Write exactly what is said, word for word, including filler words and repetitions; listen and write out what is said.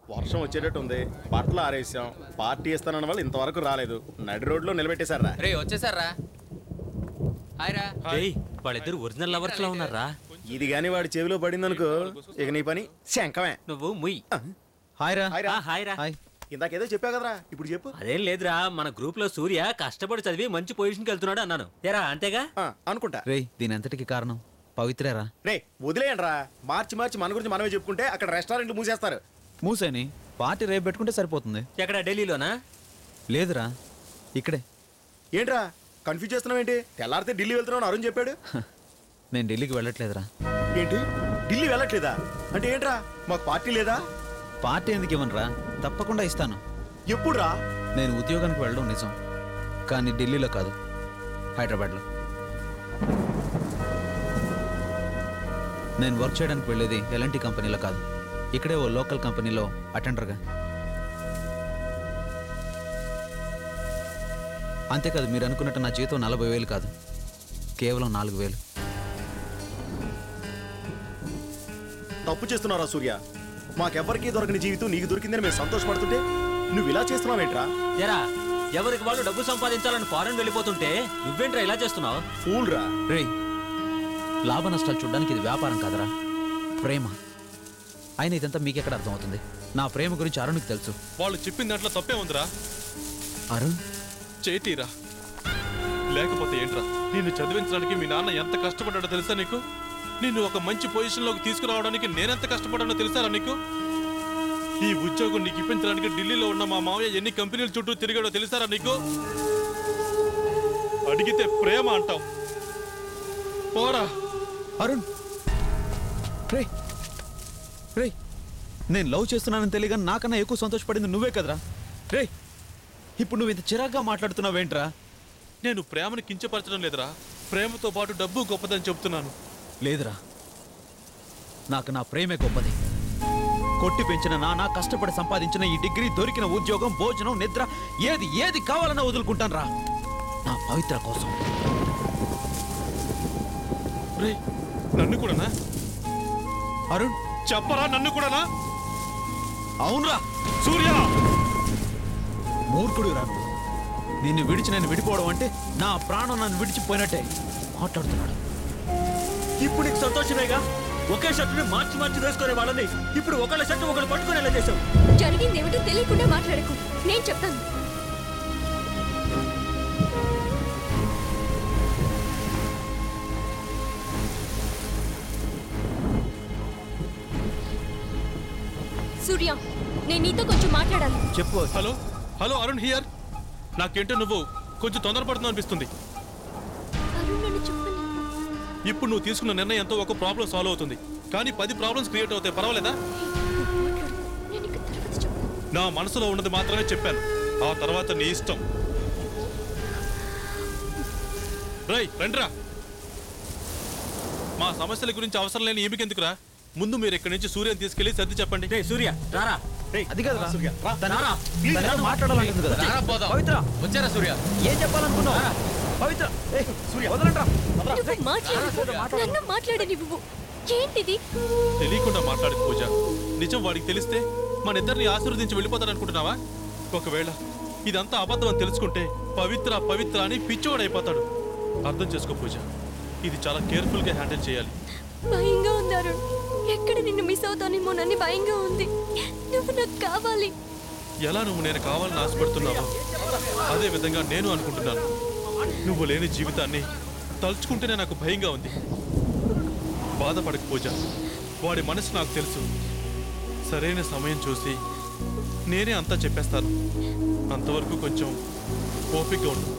వర్షం వచ్చేటట్టు ఉంది, బట్టలు ఆరేసాం. పార్టీ ఇస్తానన్న వాళ్ళు ఇంతవరకు రాలేదు. నడి రోడ్లో నిలబెట్టేశారా? రే వచ్చేసారా? వాళ్ళిద్దరు ఒరిజినల్ లవర్స్ లో ఉన్నారా? ఇది గాని వాడి చెవిలో పడిందనుకో, ఇక నీ పని శంకమే. నువ్వు ముయ్. హాయ్ రా. హాయ్ రా. ఇందాకేదో చెప్పా కదరా, ఇప్పుడు చెప్పు. అదేం లేదురా, మన గ్రూప్ లో సూర్య కష్టపడి చదివి మంచి పొజిషన్కి వెళ్తున్నాడు అన్నాను. ఏరా అంతేగా? అనుకుంటా. రే దీని అంతటికి కారణం పవిత్రేరా. రే వదిలేయండి రా, మార్చి మార్చి మన గురించి మనమే చెప్పుకుంటే అక్కడ రెస్టారెంట్లు మూసేస్తారు. మూసేని పార్టీ రేపు పెట్టుకుంటే సరిపోతుంది. ఎక్కడ, ఢిల్లీలోనా? లేదురా ఇక్కడే. ఏంట్రా కన్ఫ్యూజ్ చేస్తున్నావు ఏంటి? తెల్లారితే ఢిల్లీ వెళ్తున్నావు అరుణ్ చెప్పాడు. నేను ఢిల్లీకి వెళ్ళట్లేదురా. ఏంటి ఢిల్లీ వెళ్ళట్లేదా? అంటే ఏంట్రా, మాకు పార్టీ లేదా? పార్టీ ఎందుకు ఇవ్వనురా, తప్పకుండా ఇస్తాను. ఎప్పుడు రా? నేను ఉద్యోగానికి వెళ్ళడం నిజం, కానీ ఢిల్లీలో కాదు, హైదరాబాద్లో. నేను వర్క్ చేయడానికి వెళ్ళేది ఎలాంటి కంపెనీలో కాదు, ఇక్కడే ఓ లోకల్ కంపెనీలో అటెండర్గా. అంతేకాదు, మీరు అనుకున్నట్టు నా జీతం నలభై వేలు కాదు, కేవలం నాలుగు వేలు. తప్పు చేస్తున్నారా సూర్య? మాకెవ్వరికీ దొరకని జీవితం నీకు దొరికిందని మేము సంతోషపడుతుంటే నువ్వు ఇలా చేస్తున్నావేంట్రా? ఎరా, ఎవరికి వాళ్ళు డబ్బు సంపాదించాలని ఫారెన్ వెళ్ళిపోతుంటే నువ్వేంట్రా ఇలా చేస్తున్నావు? ఫూల్ రా. రే, లాభ నష్టాలు చూడడానికి ఇది వ్యాపారం కాదరా, ప్రేమ. అయినా ఇదంతా మీకెక్కడ అర్థమవుతుంది? నా ప్రేమ గురించి అరుణ్కి తెలుసు. వాళ్ళు చెప్పిన దాంట్లో తప్పే ఉందిరా. అరుణ్ చేతిరా, లేకపోతే ఏంట్రా? నిన్ను చదివించడానికి మీ నాన్న ఎంత కష్టపడ్డాడో తెలుసా నీకు? నిన్ను ఒక మంచి పొజిషన్లోకి తీసుకురావడానికి నేనెంత కష్టపడ్డానో తెలుసారా నీకు? ఈ ఉద్యోగం నీకు ఇప్పించడానికి ఢిల్లీలో ఉన్న మా మావయ్య ఎన్ని కంపెనీల చుట్టూ తిరిగాడో తెలుసారా నీకు? అడిగితే ప్రేమ అంటావు. పోరా అరుణ్. రే రే, నేను లవ్ చేస్తున్నానని తెలియగా నాకన్నా ఎక్కువ సంతోషపడింది నువ్వే కదరా. రే, ఇప్పుడు నువ్వు ఇంత చిరాగ్గా మాట్లాడుతున్నావేంట్రా? నేను ప్రేమను కించపరచడం లేదురా, ప్రేమతో పాటు డబ్బు గొప్పదని చెప్తున్నాను. లేదురా, నాకు నా ప్రేమే గొప్పది. కొట్టి పెంచిన నాన్న, కష్టపడి సంపాదించిన ఈ డిగ్రీ, దొరికిన ఉద్యోగం, భోజనం, నిద్ర, ఏది ఏది కావాలన్నా వదులుకుంటాను రా నా పవిత్ర కోసం. రే, నన్ను కూడానా? అరుణ్ చెప్పరా, నన్ను కూడానా? అవునరా. సూర్య, మూర్ఖుడు రా నువ్వు. నిన్ను విడిచి నేను విడిపోవడం అంటే నా ప్రాణం నన్ను విడిచిపోయినట్టే మాట్లాడుతున్నాడు. ఇప్పుడు నీకు సంతోషమేగా? ఒకే షర్టుని మార్చి మార్చి వేసుకునే వాళ్ళని ఇప్పుడు ఒకళ్ళ షర్టు ఒకళ్ళు పట్టుకునేలా చేశావు. జరిగింది ఏమిటో తెలియకుండా మాట్లాడకు, నేను చెప్తాను. సూర్య, నేను నీతో కొంచెం మాట్లాడాలి. చెప్పు. Hello hello Arun here. నాకేంటో నువ్వు కొంచెం తొందరపడుతున్నావు అనిపిస్తుంది. ఇప్పుడు నువ్వు తీసుకున్న నిర్ణయంతో ఒక ప్రాబ్లం సాల్వ్ అవుతుంది, కానీ పది ప్రాబ్లమ్స్ క్రియేట్ అవుతాయి. పర్వాలేదా? నా మనసులో ఉన్నది మాత్రమే చెప్పాను, ఆ తర్వాత నీ ఇష్టం. రై రండ్రా. మా సమస్యల గురించి అవసరం లేని ఏమికెందుకురా? ముందు మీరు ఇక్కడి నుంచి సూర్యని తీసుకెళ్లి సర్ది చెప్పండి. సూర్య రారా. అది కదా మాట్లాడాలంటుంది కదా. పవిత్ర వచ్చారా సూర్య? ఏం చెప్పాలనుకున్నావు? పవిత్ర నన్ను మాట్లాడనివ్వు. ఏంటిది? తెలియకుండా మాట్లాడకు పూజ. నిజం వాడికి తెలిస్తే మన ఇద్దరిని ఆశీర్వదించి వెళ్ళిపోతాడనుకుంటున్నావా? ఒకవేళ ఇదంతా అబద్ధం అని తెలుసుకుంటే పవిత్ర పవిత్ర అని పిచ్చోడైపోతాడు. అర్థం చేసుకో పూజ, ఇది చాలా కేర్ఫుల్ గా హ్యాండిల్ చేయాలి. భయంగా ఉంది అరుణ్, ఎక్కడ నిన్ను మిస్ అవుతానేమోనని భయంగా ఉంది. నువ్వు నాకు కావాలి. ఎలా నువ్వు నేను కావాలని ఆశపడుతున్నావా అదే విధంగా నేను అనుకుంటున్నాను. నువ్వు లేని జీవితాన్ని తలుచుకుంటేనే నాకు భయంగా ఉంది. బాధపడకు పూజ, వాడి మనసు నాకు తెలుసు. సరైన సమయం చూసి నేనే అంతా చెప్పేస్తాను. అంతవరకు కొంచెం ఓపికగా ఉండు.